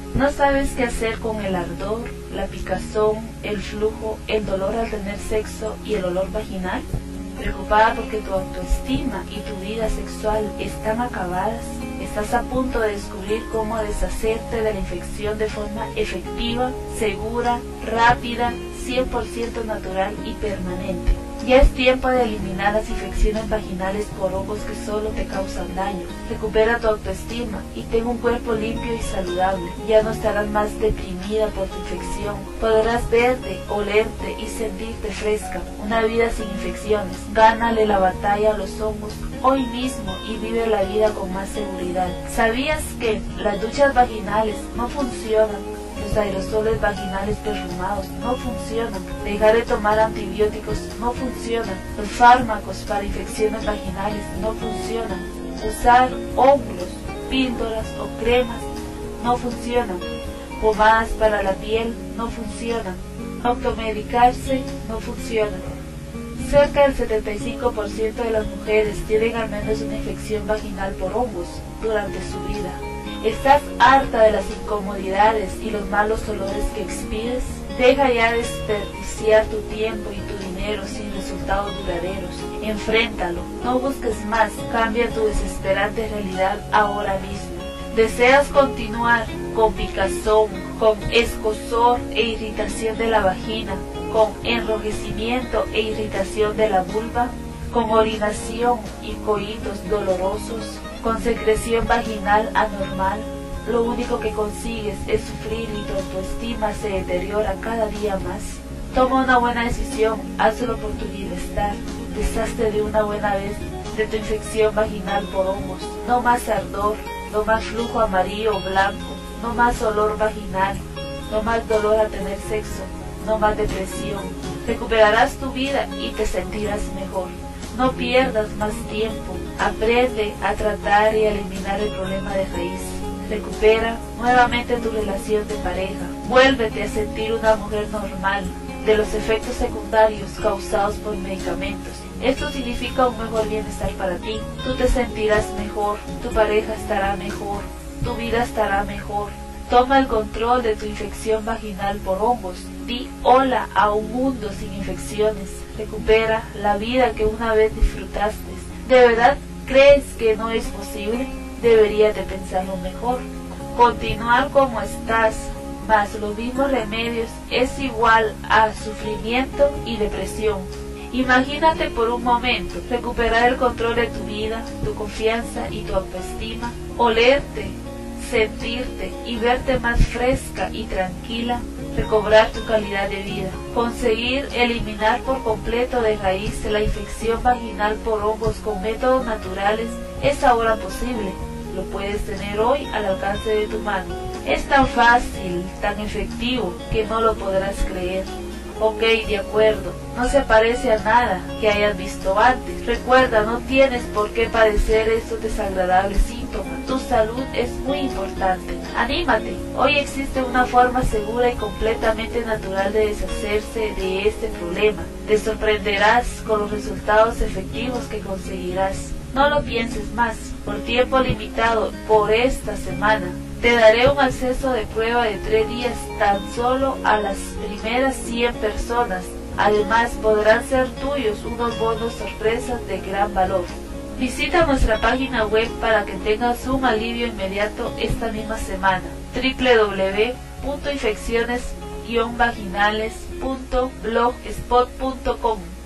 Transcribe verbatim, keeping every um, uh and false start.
¿No sabes qué hacer con el ardor, la picazón, el flujo, el dolor al tener sexo y el olor vaginal? ¿Preocupada porque tu autoestima y tu vida sexual están acabadas? ¿Estás a punto de descubrir cómo deshacerte de la infección de forma efectiva, segura, rápida, cien por ciento natural y permanente? Ya es tiempo de eliminar las infecciones vaginales por hongos que solo te causan daño. Recupera tu autoestima y ten un cuerpo limpio y saludable. Ya no estarás más deprimida por tu infección. Podrás verte, olerte y sentirte fresca. Una vida sin infecciones. Gánale la batalla a los hongos hoy mismo y vive la vida con más seguridad. ¿Sabías que las duchas vaginales no funcionan? Los aerosoles vaginales perfumados no funcionan. Dejar de tomar antibióticos no funcionan. Los fármacos para infecciones vaginales no funcionan. Usar óvulos, píldoras o cremas no funcionan. Pomadas para la piel no funcionan. Automedicarse no funciona. Cerca del setenta y cinco por ciento de las mujeres tienen al menos una infección vaginal por hongos durante su vida. ¿Estás harta de las incomodidades y los malos olores que expides? Deja ya de desperdiciar tu tiempo y tu dinero sin resultados duraderos. Enfréntalo, no busques más, cambia tu desesperante realidad ahora mismo. ¿Deseas continuar con picazón, con escozor e irritación de la vagina, con enrojecimiento e irritación de la vulva, con orinación y coitos dolorosos, con secreción vaginal anormal? Lo único que consigues es sufrir y tu autoestima se deteriora cada día más. Toma una buena decisión, hazlo por tu bienestar. Deshazte de una buena vez de tu infección vaginal por hongos. No más ardor, no más flujo amarillo o blanco, no más olor vaginal, no más dolor al tener sexo, no más depresión. Recuperarás tu vida y te sentirás mejor. No pierdas más tiempo, aprende a tratar y a eliminar el problema de raíz. Recupera nuevamente tu relación de pareja, vuélvete a sentir una mujer normal, de los efectos secundarios causados por medicamentos. Esto significa un mejor bienestar para ti, tú te sentirás mejor, tu pareja estará mejor, tu vida estará mejor. Toma el control de tu infección vaginal por hongos, di hola a un mundo sin infecciones. Recupera la vida que una vez disfrutaste. ¿De verdad crees que no es posible? Deberías de pensarlo mejor. Continuar como estás, más los mismos remedios, es igual a sufrimiento y depresión. Imagínate por un momento recuperar el control de tu vida, tu confianza y tu autoestima, olerte, sentirte y verte más fresca y tranquila, recobrar tu calidad de vida, conseguir eliminar por completo de raíz la infección vaginal por hongos con métodos naturales es ahora posible. Lo puedes tener hoy al alcance de tu mano. Es tan fácil, tan efectivo, que no lo podrás creer. Ok, de acuerdo, no se parece a nada que hayas visto antes. Recuerda, no tienes por qué padecer estos desagradables síntomas. Tu salud es muy importante. Anímate, hoy existe una forma segura y completamente natural de deshacerse de este problema. Te sorprenderás con los resultados efectivos que conseguirás. No lo pienses más, por tiempo limitado, por esta semana. Te daré un acceso de prueba de tres días tan solo a las primeras cien personas. Además, podrán ser tuyos unos bonos sorpresas de gran valor. Visita nuestra página web para que tengas un alivio inmediato esta misma semana. doble u doble u doble u punto infecciones guion vaginales punto blogspot punto com